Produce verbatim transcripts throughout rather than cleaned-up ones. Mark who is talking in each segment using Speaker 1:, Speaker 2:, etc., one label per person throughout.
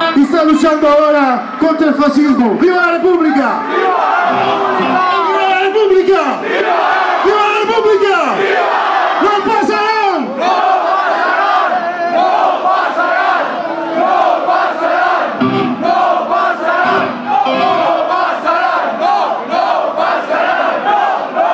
Speaker 1: y está luchando ahora contra el fascismo. ¡Viva la República! ¡Viva la República! ¡Viva la República! ¡No pasarán!
Speaker 2: ¡No pasarán! ¡No pasarán! ¡No pasarán! ¡No pasarán! ¡No pasarán! ¡No, no pasarán! ¡No, no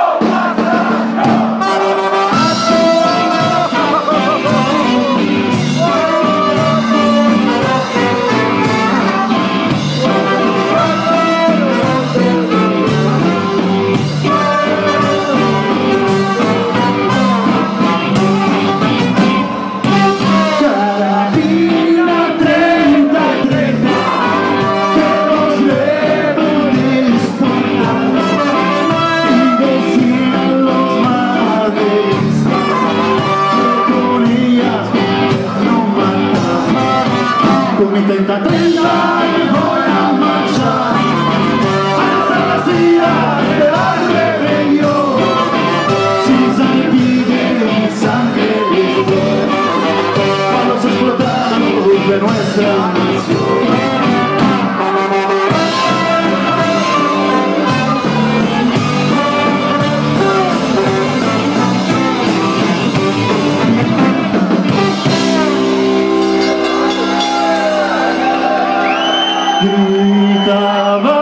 Speaker 1: Con mi treinta treinta voy a marchar hasta las días de la rebelión. Sin salpide ni sangre para los explotados de nuestra nación. Gritaba